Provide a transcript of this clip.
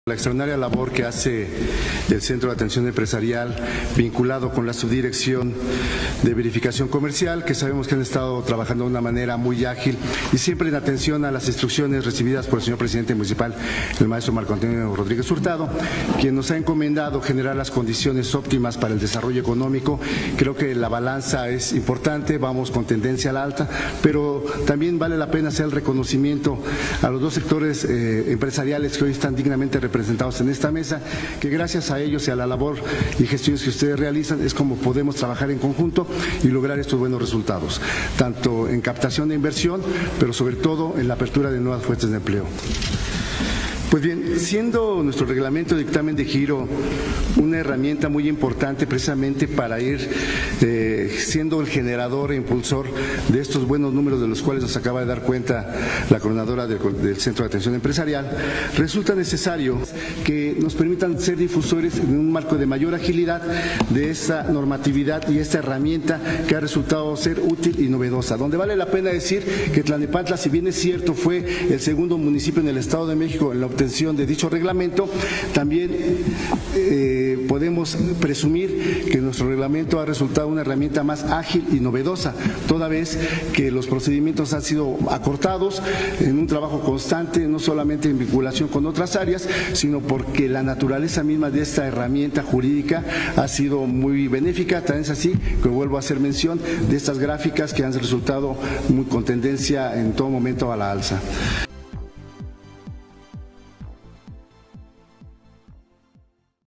La extraordinaria labor que hace el Centro de Atención Empresarial vinculado con la Subdirección de Verificación Comercial, que sabemos que han estado trabajando de una manera muy ágil y siempre en atención a las instrucciones recibidas por el señor presidente municipal, el maestro Marco Antonio Rodríguez Hurtado, quien nos ha encomendado generar las condiciones óptimas para el desarrollo económico. Creo que la balanza es importante, vamos con tendencia a la alta, pero también vale la pena hacer el reconocimiento a los dos sectores empresariales que hoy están dignamente representados en esta mesa, que gracias a ellos y a la labor y gestiones que ustedes realizan es como podemos trabajar en conjunto y lograr estos buenos resultados, tanto en captación de inversión, pero sobre todo en la apertura de nuevas fuentes de empleo. Pues bien, siendo nuestro reglamento de dictamen de giro una herramienta muy importante precisamente para ir siendo el generador e impulsor de estos buenos números de los cuales nos acaba de dar cuenta la coordinadora del Centro de Atención Empresarial, resulta necesario que nos permitan ser difusores en un marco de mayor agilidad de esta normatividad y esta herramienta que ha resultado ser útil y novedosa, donde vale la pena decir que Tlalnepantla, si bien es cierto, fue el segundo municipio en el Estado de México en la obtención de dicho reglamento, también podemos presumir que nuestro reglamento ha resultado una herramienta más ágil y novedosa, toda vez que los procedimientos han sido acortados en un trabajo constante, no solamente en vinculación con otras áreas, sino porque la naturaleza misma de esta herramienta jurídica ha sido muy benéfica. Tan es así que vuelvo a hacer mención de estas gráficas que han resultado muy con tendencia en todo momento a la alza.